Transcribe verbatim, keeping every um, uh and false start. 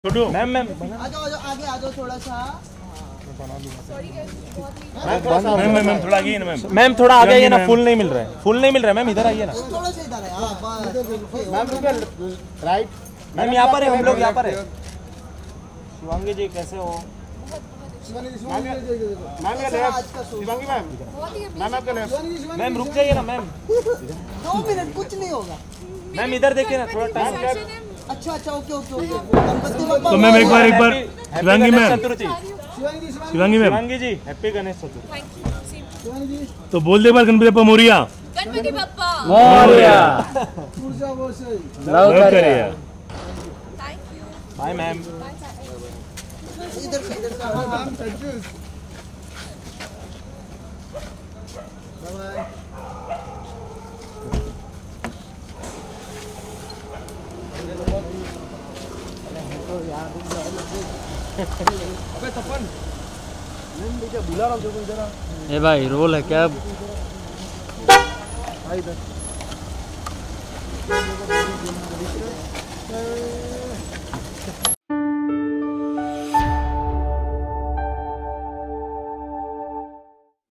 छोटू ma'am ma'am आ जाओ आगे आ जाओ थोड़ा सा। मैम मैम थोड़ा आगे ना मैम मैम थोड़ा आगे आइए ना, फुल नहीं मिल रहा है, फुल नहीं मिल रहा है मैम, इधर आइए ना थोड़ा सा इधर है। हां बस राइट मैम, यहाँ पर है, हम लोग यहाँ पर है। शिवांगी जी कैसे हो? मैम रुक जाइए ना मैम, दो मिनट कुछ नहीं होगा मैम इधर देखिए ना, थोड़ा टाइम। अच्छा अच्छा okay okay okay Ganpati Bappa. तो मैम एक बार एक बार Shivangi ma'am Chaturthi, Shivangi ma'am Shivangi ji happy Ganesh Chaturthi. तो बोल दे बार गणपति बप्पा मोरिया गणपति बप्पा मोरिया। लव करिए। Thank you. Bye ma'am. इधर से इधर से ma'am thank you bye bye. अबे तपन मैम मुझे बुला रहा हूँ इधर। ए भाई रोल है क्या? इधर